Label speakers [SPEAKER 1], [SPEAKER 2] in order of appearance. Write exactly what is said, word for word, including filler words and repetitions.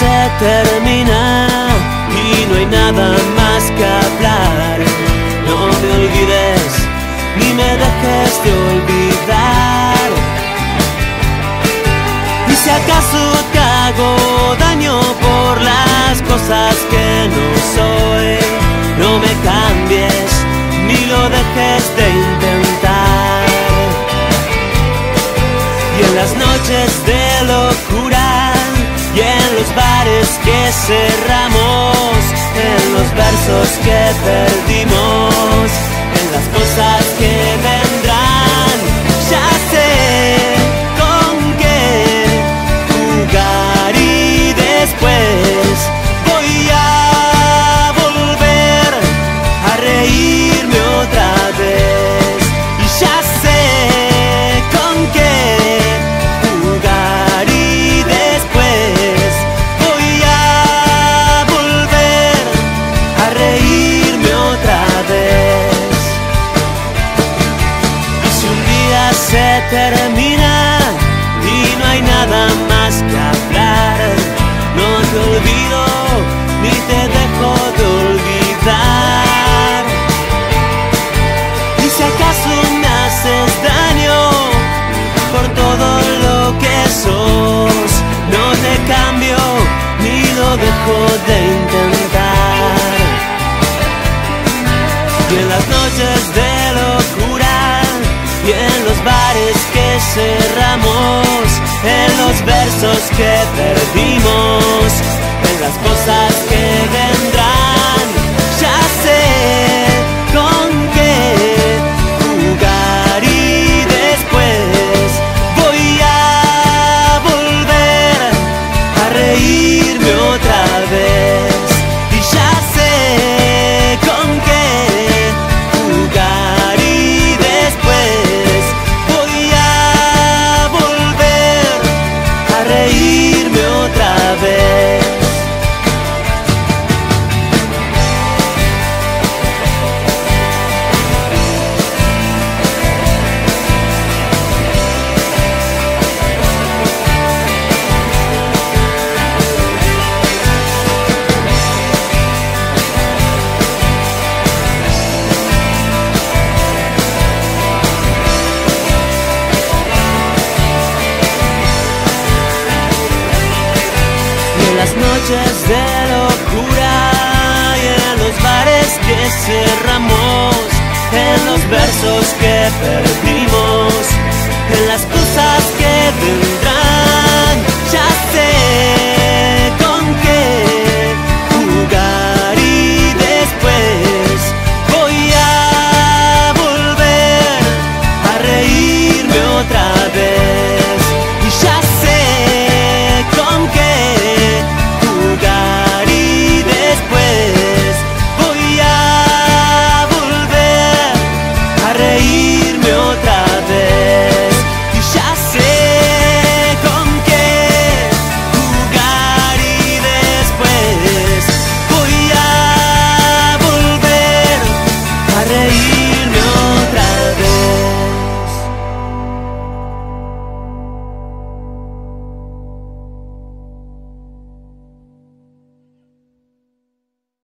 [SPEAKER 1] se termina y no hay nada más que hablar. No me olvides ni me dejes de olvidar. Y si acaso te hago daño por las cosas que no soy, no me cambies ni lo dejes de intentar. Y en las noches de locura y en los bares que cerramos, en los versos que perdimos, en las cosas que vendrán, ya sé con qué jugar y después voy a volver a reírme otra vez. Y ya sé con qué jugar y después voy a volver a reírme otra vez. Y si un día se termina y no hay nada más que hablar, no te olvido ni te dejo de olvidar. Y si acaso me haces daño por todo lo que sos, no te cambio ni lo dejo de intentar. Y en las noches de locura y en los bares que cerramos, en los versos que perdimos, en las cosas que vendrán, ya sé con qué jugar y después voy a volver a reírme otra vez. Y ya sé con qué jugar y después voy a volver a reírme otra vez. Las noches de locura y en los bares que cerramos, en los versos que perdimos, en las cosas que vendrán.